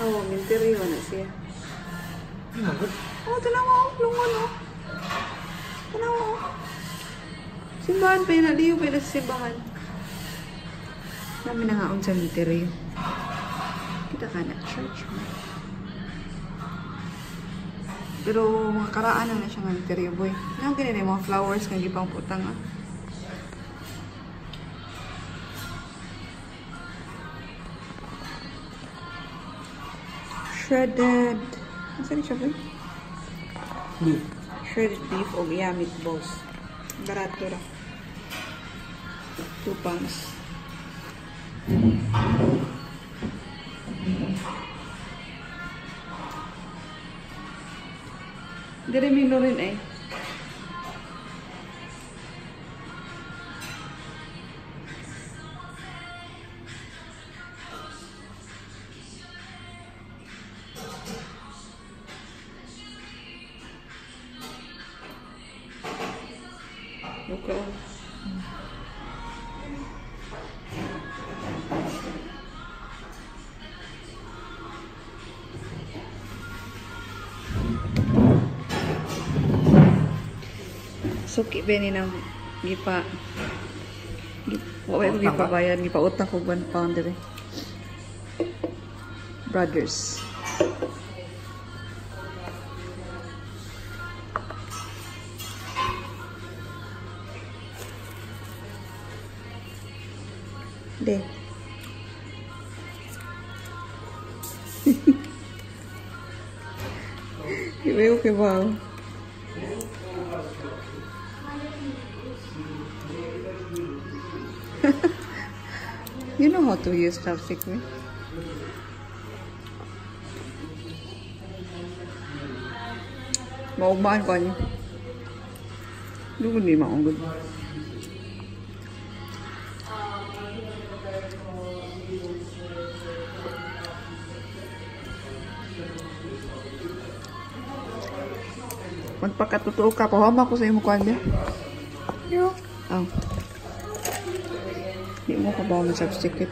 Oh, minteriyo na siya. Nagot? Oh, tanawa ko. Lungon, oh. Tanawa ko. Simbahan pa yun. Aliyo pa yun sa simbahan. Namin na nga akong sa minteriyo. Kita ka na church, man. Pero mga karaan na siya ng interior boy. Nga ganyan yung mga flowers nga gipang putang ah. Shredded. Saan siya boy? Beef. Shredded beef o meat balls. Barato ra. 2 pounds. Diremino rin eh. Okay. Suki beni ng gipa wala ko gipabayad gipautang ko 1 pound dire. Brothers. De. Iba ko ba? You know how to use chopstick, right? Maugmaan ko niyo. Doon hindi maunggod. Magpakatutuo ka. Pahama ko sa iyong mukha niya. Yo. Oh. Hindi mo ka ba ang substitute?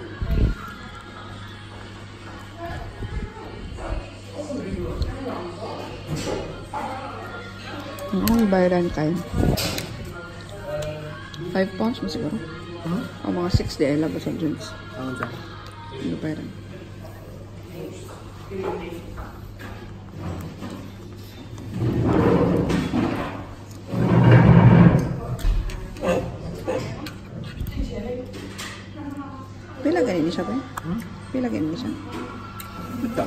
Ang bayaran kayo? 5 pounds mo siguro? O mga 6 di ay labas ang drinks. Ano dyan? Ano bayaran? Pila ganin siya ba? Pila ganin siya? Ito.